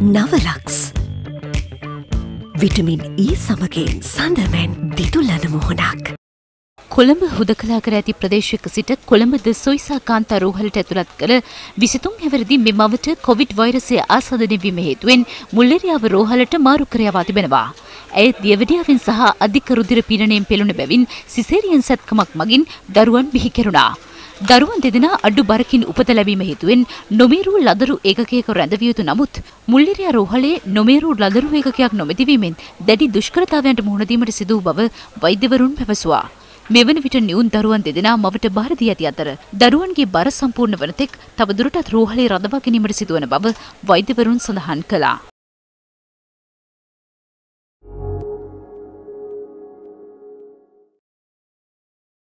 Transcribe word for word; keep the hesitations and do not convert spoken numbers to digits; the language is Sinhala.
නවලක්ස් විටමින් ඊ සමගින් සඳමෙන් දිදුලන මුහුණක්. කොළඹ හුදකලා කර ඇති ප්‍රදේශයක සිට කොළඹද සොයිසා කාන්තා රෝහලට ඇතුළත් කළ විසිතුන් හැවිරිදි මෙමවට කොවිඩ් වෛරසය ආසාදනය වීම හේතුවෙන් මුල්ලෙරියාව රෝහලට මාරු කර යවා තිබෙනවා. ඇය දියවැඩියාවෙන් සහ අධික රුධිර පීඩනයෙන් පෙළුණ බැවින් සිසේරියන් සැත්කමක් මගින් දරුවන් බිහි කෙරුණා. දරුවන් දෙදෙනා අඩු බරකින් උපත ලැබීම හේතුවෙන් නොමේරු ලදරු ඒකකයක රැඳවිය යුතු නමුත් මුල්ලෙරියා රෝහලේ නොමේරු ලදරු ඒකකයක් නොමැතිවීමෙන් දැඩි දුෂ්කරතාවයන්ට මුහුණ දීමට සිදු වූ බව වෛද්‍යවරුන් පැවසුවා. මෙවන විට නියුන් දරුවන් දෙදෙනා මවට බාර දී ඇති අතර දරුවන්ගේ බර සම්පූර්ණ වන තෙක් තවදුරටත් රෝහලේ රඳවා ගැනීමට සිදුවන බව වෛද්‍යවරුන් සඳහන් කළා.